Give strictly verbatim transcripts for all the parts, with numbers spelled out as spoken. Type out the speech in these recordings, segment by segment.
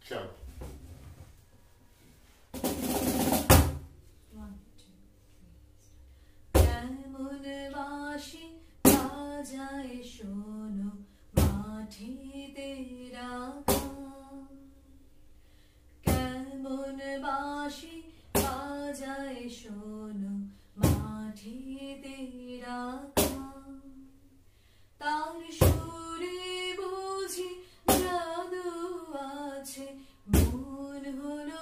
চল। কেমন বাঁশি বাজায় শোনো মাটিতে রাখা, কেমন বাঁশি বাজায় শোনো মাটিতে রাখা, তার সুরে বুঝি জাদু আছে মন হলো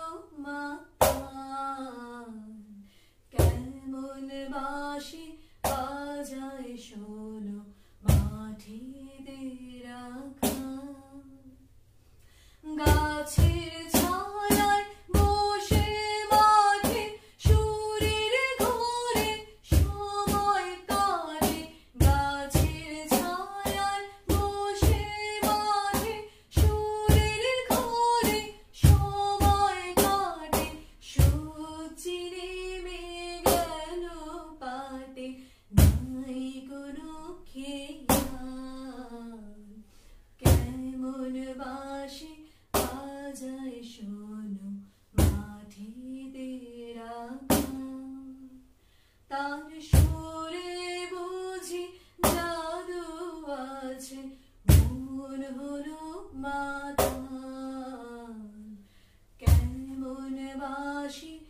মাতাল, কেমন বাঁশি বাজায় শোনো মাটিতে রাখা, গাছের ছায়ায় বসে মাঠে সুরের ঘোরে সময় কাটে, গাছের ছায়ায় বসে মাঠে সুরের ঘোরে সময় কাটে, সূর্যি নেমে গেল পাটে নাই কোনো খেয়াল, কেমন বাঁশি বাজায় শোনো মাটিতে রাখা, তার সুরে বুঝি জাদু আছে মন হলো মাতাল, কেমন বাঁশি